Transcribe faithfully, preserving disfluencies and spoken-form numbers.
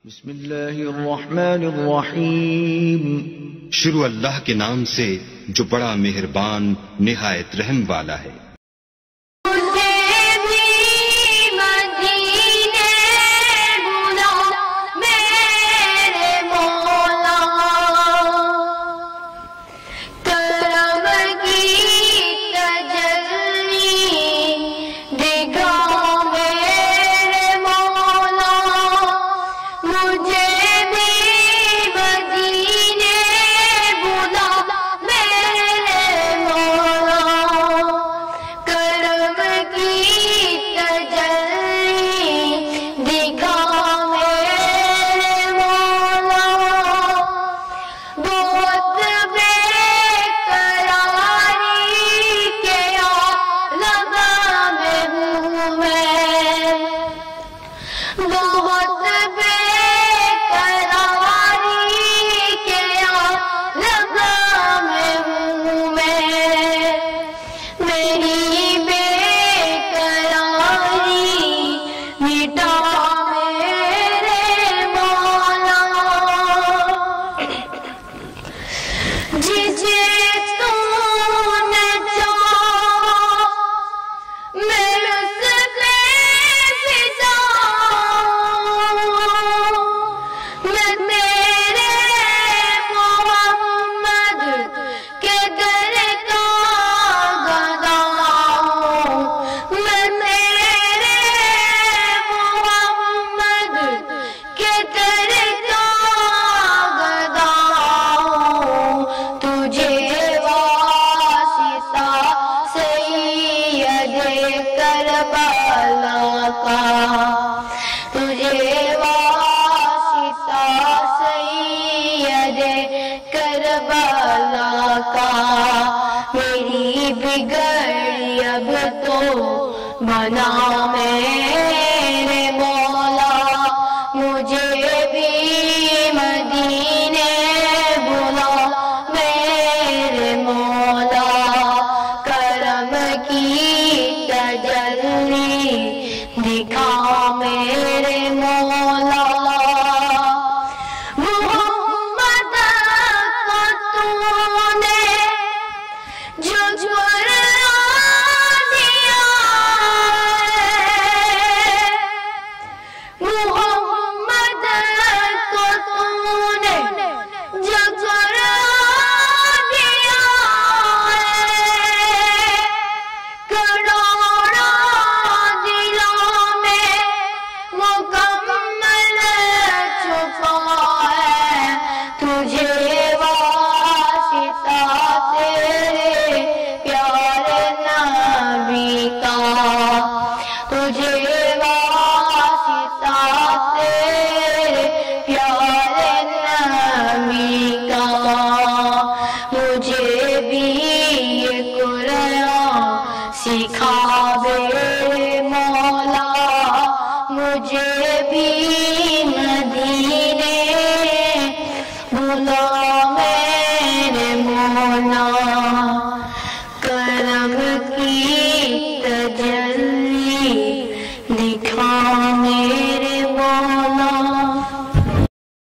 بسم اللہ الرحمن الرحیم۔ شروع اللہ کے نام سے جو بڑا مہربان نہایت رحم والا ہے۔ بنا میرے مولا مجھے بھی مدینے بلا میرے مولا، کرم کی تجلی دکھا میرے مولا۔ محمد کو تو نے جو جھولا سکھاوے